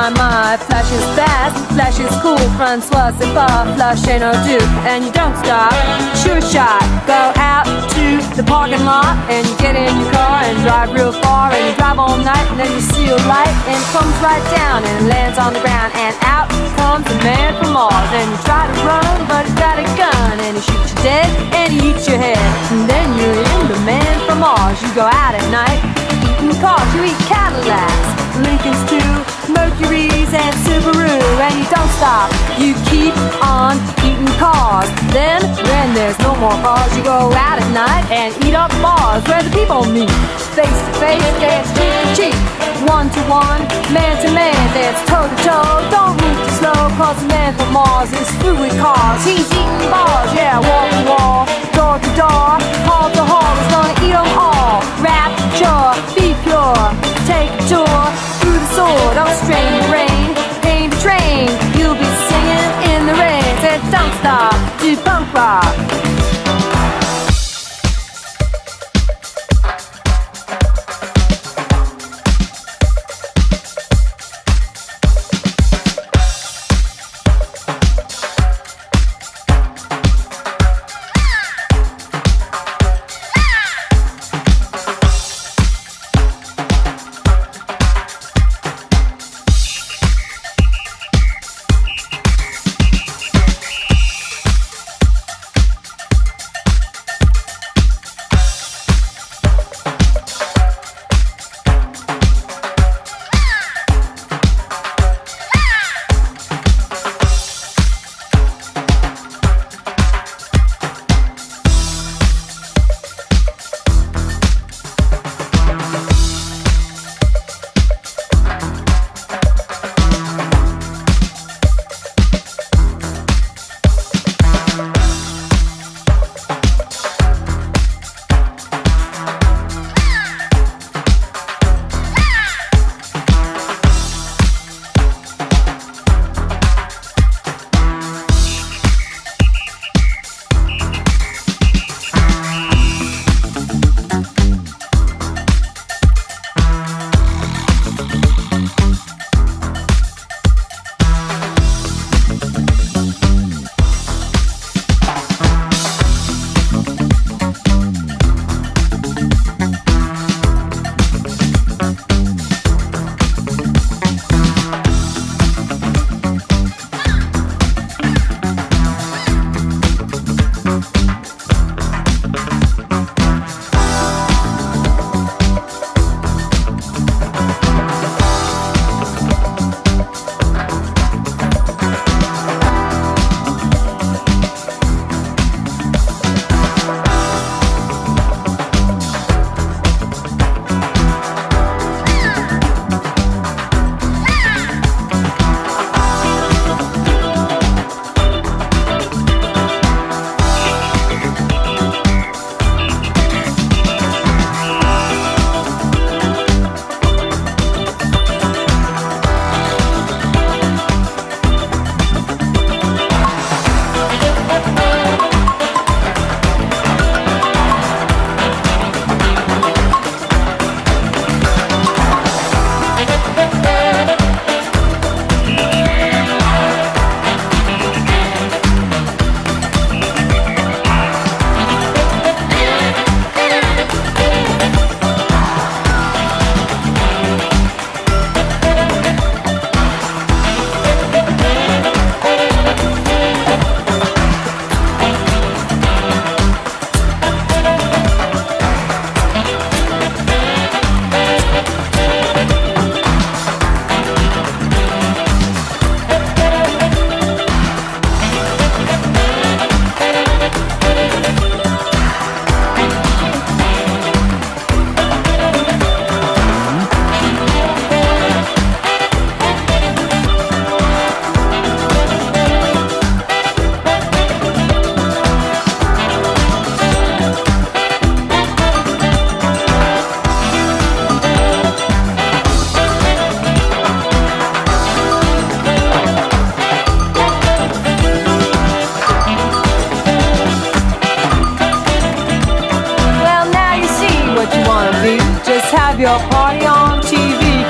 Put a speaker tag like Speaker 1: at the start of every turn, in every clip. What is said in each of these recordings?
Speaker 1: my, flash is fast, flash is cool, Francois c'est pas, flash ain't no dupe, and you don't stop, sure shot, go out to the parking lot, and you get in your car and drive real far, and you drive all night, and then you see a light, and it comes right down, and it lands on the ground, and out comes a man from Mars, and you try to run, but he's got a gun, and he shoots you dead, and he eats your head, and then you're in the man from Mars, you go out at night, eating cars, you eat Cadillacs, Lincolns too, Mercuries and Subaru, and you don't stop, you keep on eating cars. Then, when there's no more cars, you go out at night and eat up bars where the people meet. Face to face, dance cheek to cheek, one to one, man to man, dance toe to toe. Don't move too slow, cause the man from Mars is through with cars. He's eating bars, yeah, wall to wall, door to door, hall to hall, he's gonna eat them all. Rapture, be pure, take a tour through the sword of strange rain, pain to train, you'll be singing in the rain. Said don't stop, do punk rock.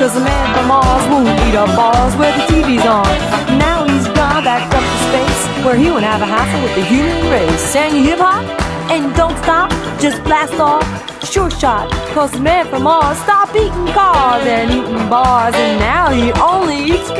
Speaker 1: 'cause the man from Mars won't eat up bars where the TV's on. Now he's gone back up to space, where he won't have a hassle with the human race. And you hip hop, and you don't stop, just blast off, sure shot. 'Cause the man from Mars stopped eating cars and eating bars, and now he only eats